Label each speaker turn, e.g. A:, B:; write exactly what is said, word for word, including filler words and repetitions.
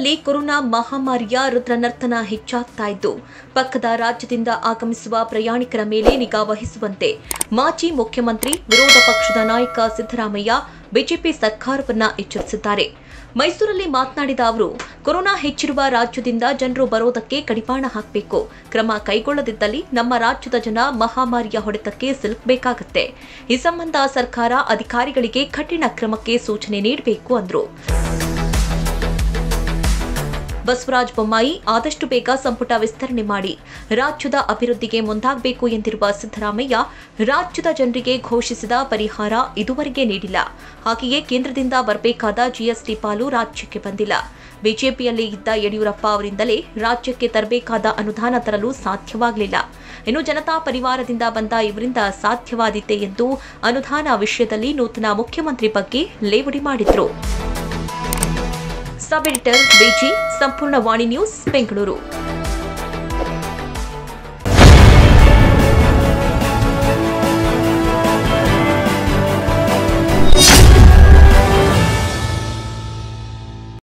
A: ಮೈಸೂರಿನಲ್ಲಿ ಕೊರೋನಾ ಮಹಾಮಾರಿಯ ರುದ್ರನರ್ತನ ಹೆಚ್ಚಾಗ್ತಾ ಇದ್ದು ಪಕ್ಕದ ರಾಜ್ಯದಿಂದ ಆಗಮಿಸುವ ಪ್ರಯಾಣಿಕರ ಮೇಲೆ ನಿಗಾ ವಹಿಸುವಂತೆ ಮಾಜಿ ಮುಖ್ಯಮಂತ್ರಿ ವಿರೋಧ ಪಕ್ಷದ ನಾಯಕ ಸಿದ್ದರಾಮಯ್ಯ ಬಿಜೆಪಿ ಸರ್ಕಾರವನ್ನ ಎಚ್ಚರಿಸಿದ್ದಾರೆ. ಮೈಸೂರಲ್ಲಿ ಮಾತನಾಡಿದ ಅವರು, ಕೊರೋನಾ ಹೆಚ್ಚಿರುವ ರಾಜ್ಯದಿಂದ ಜನರು ಬರೋದಕ್ಕೆ ಕಡಿವಾಣ ಹಾಕಬೇಕು. ಕ್ರಮ ಕೈಗೊಳ್ಳದಿದ್ದಲ್ಲಿ ನಮ್ಮ ರಾಜ್ಯದ ಜನ ಮಹಾಮಾರಿಯ ಹೊಡೆತಕ್ಕೆ ಸಿಲುಕಬೇಕಾಗುತ್ತೆ. ಈ ಸಂಬಂಧ ಸರ್ಕಾರ ಅಧಿಕಾರಿಗಳಿಗೆ ಕಠಿಣ ಕ್ರಮಕ್ಕೆ ಸೂಚನೆ ನೀಡಬೇಕು ಅಂದರು. ಬಸವರಾಜ ಬೊಮ್ಮಾಯಿ ಆದಷ್ಟು ಬೇಗ ಸಂಪುಟ ವಿಸ್ತರಣೆ ಮಾಡಿ ರಾಜ್ಯದ ಅಭಿವೃದ್ಧಿಗೆ ಮುಂದಾಗಬೇಕು ಎಂದಿರುವ ಸಿದ್ದರಾಮಯ್ಯ, ರಾಜ್ಯದ ಜನರಿಗೆ ಘೋಷಿಸಿದ ಪರಿಹಾರ ಇದುವರೆಗೆ ನೀಡಿಲ್ಲ. ಹಾಗೆಯೇ ಕೇಂದ್ರದಿಂದ ಬರಬೇಕಾದ ಜಿಎಸ್ಟಿ ಪಾಲು ರಾಜ್ಯಕ್ಕೆ ಬಂದಿಲ್ಲ. ಬಿಜೆಪಿಯಲ್ಲಿ ಇದ್ದ ಯಡಿಯೂರಪ್ಪ ಅವರಿಂದಲೇ ರಾಜ್ಯಕ್ಕೆ ತರಬೇಕಾದ ಅನುದಾನ ತರಲು ಸಾಧ್ಯವಾಗಲಿಲ್ಲ. ಇನ್ನು ಜನತಾ ಪರಿವಾರದಿಂದ ಬಂದ ಇವರಿಂದ ಸಾಧ್ಯವಾದಿತ್ತೆ ಎಂದು ಅನುದಾನ ವಿಷಯದಲ್ಲಿ ನೂತನ ಮುಖ್ಯಮಂತ್ರಿ ಬಗ್ಗೆ ಲೇವಡಿ ಮಾಡಿದ್ರು. ಸಬ್ ಎಡಿಟರ್ ಬಿಜಿ, ಸಂಪೂರ್ಣ ವಾಣಿ ನ್ಯೂಸ್, ಬೆಂಗಳೂರು.